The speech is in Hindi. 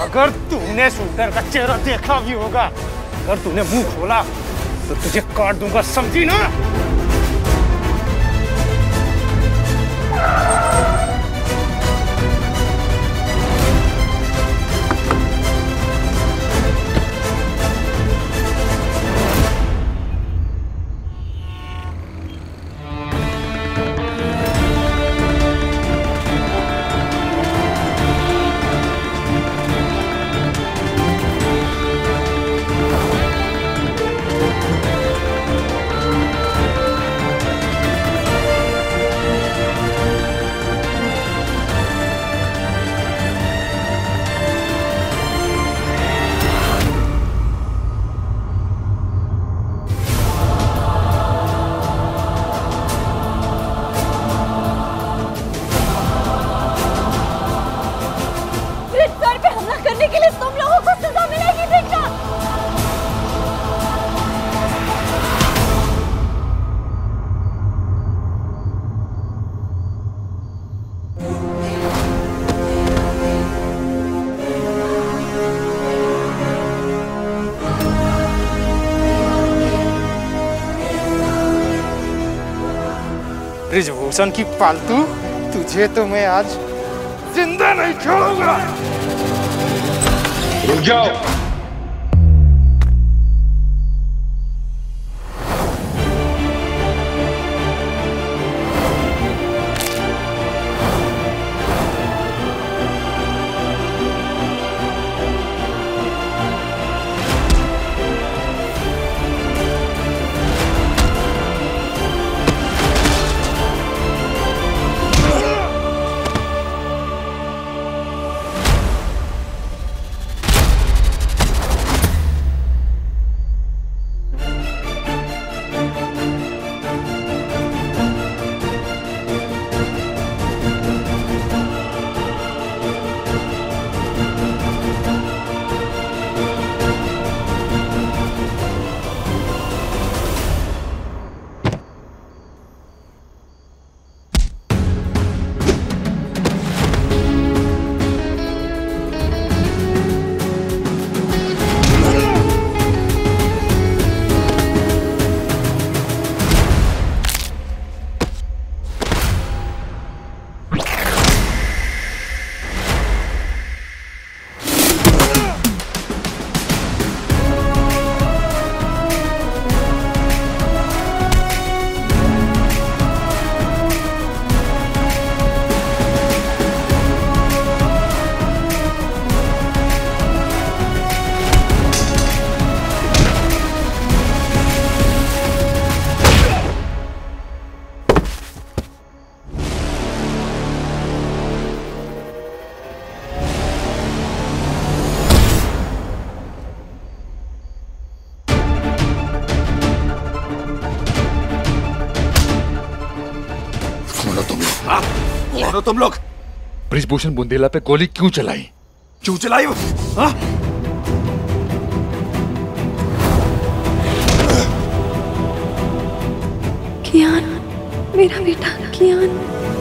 अगर तूने शूटर का चेहरा देखा भी होगा, अगर तूने मुंह खोला तो तुझे काट दूंगा, समझी ना? ब्रिजभूषण की पालतू, तुझे तो मैं आज जिंदा नहीं छोड़ूंगा। रुक जाओ। तुम लोग ब्रिजभूषण बुंदेला पे गोली क्यों चलाई? क्यों चलाई? हाँ? कियान, मेरा बेटा कियान।